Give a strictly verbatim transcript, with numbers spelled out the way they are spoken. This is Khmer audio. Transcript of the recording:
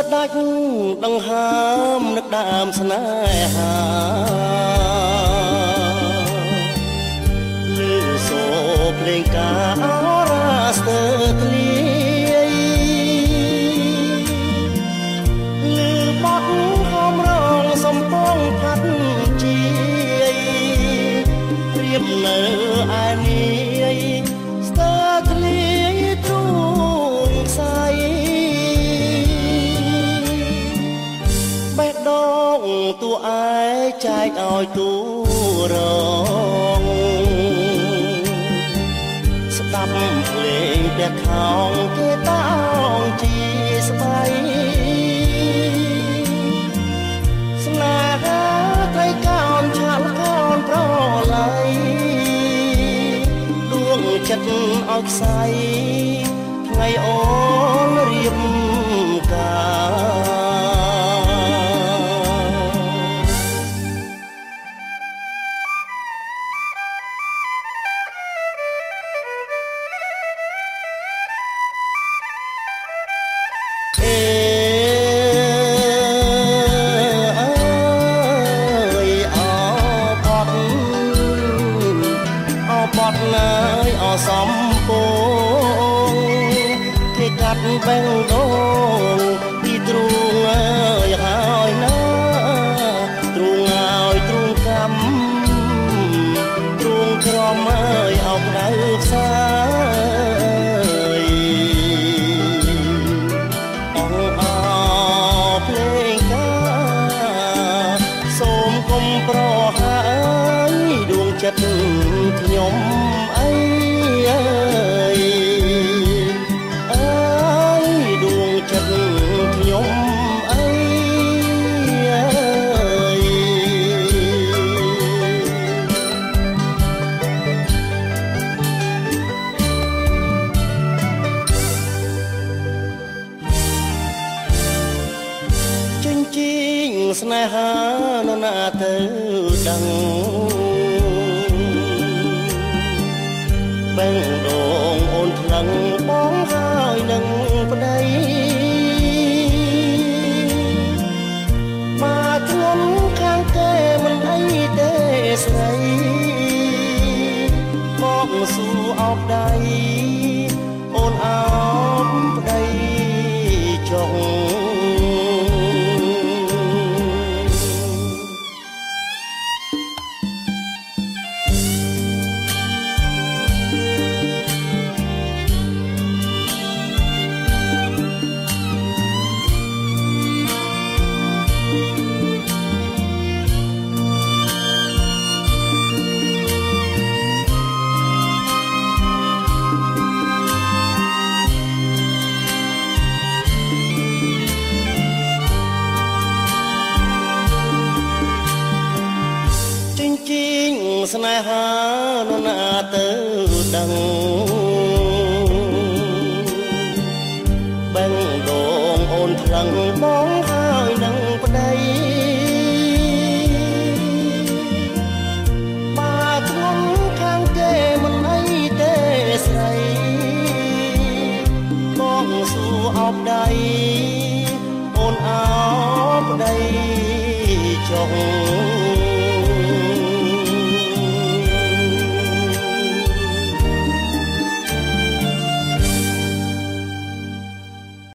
ដាច់ដង្ហើមនឹកដើមស្នេហាលឺសូរភ្លេងការអរ៉ាស្ទើធ្លាយលឺបទហមរងសំពងផាត់ជាយព្រៀបនៅឯនាយស្ទើធ្លាយទ្រូងខ្សែបេះដូងតួឯចែកឲ្យតួរងស្ដាប់ភ្លេងព្រះខោងគេតោងជាស្បៃស្នេហាត្រីកោនឆាលកោនប្រឡៃដួងចិត្តឲ្យខ្សែថ្ងៃអូនរៀបការសំពងគេកាត់បេះដូងពីទ្រូងអើយហើយណាទ្រូងឲ្យទ្រូងកម្មទ្រូងក្រមអើយអោបដៅផ្សាយអងអោភ្លេងការសូមកុំប្រហាយដួងចិត្តខ្ញុំអីអើយអើយដួងចិត្តខ្ញុំអីអើយចិញ្ចៀងស្នេហានរណាទៅដឹងបេះដូងអូនថ្លឹងបងហើយនឹងប្តីមកធ្ងន់ខាងគេមិនអីទេស្រីមកសួរអោបដៃអូនអោបប្តីចុងស្នេហានរណាទៅដឹងបេះដូងអូនថ្លឹងបងហើយនឹងប្តីមកធ្ងន់ខាងគេមិនអីទេស្រីបងសួរអោបដៃអូនអោបប្តីចុង